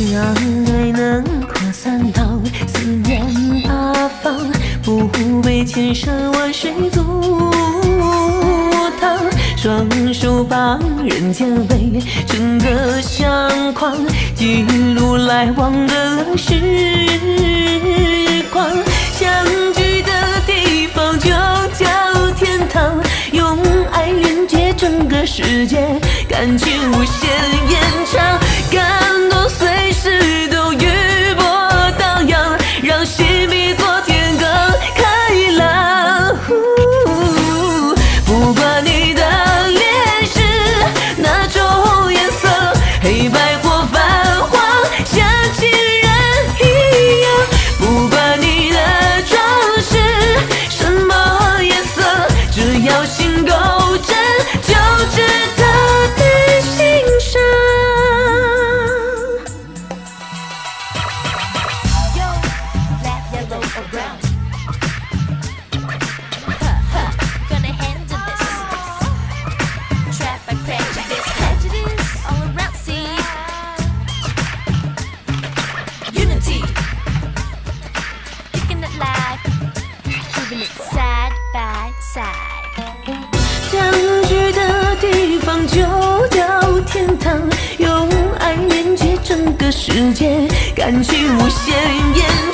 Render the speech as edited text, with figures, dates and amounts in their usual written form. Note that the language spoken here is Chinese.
爱能扩散到四面八方，不被千山万水阻挡。双手帮人间围成个相框，记录来往的时光。相聚的地方就叫天堂，用爱连接整个世界，感情无限延长，感动随时都余波荡漾，让心比昨天更开朗。不管你的脸是哪种颜色，黑白或泛黄，像情人一样。不管你的妆是什么颜色，只要心够真，就值得你欣赏。相聚的地方就叫天堂，用爱连接整个世界，感情无限延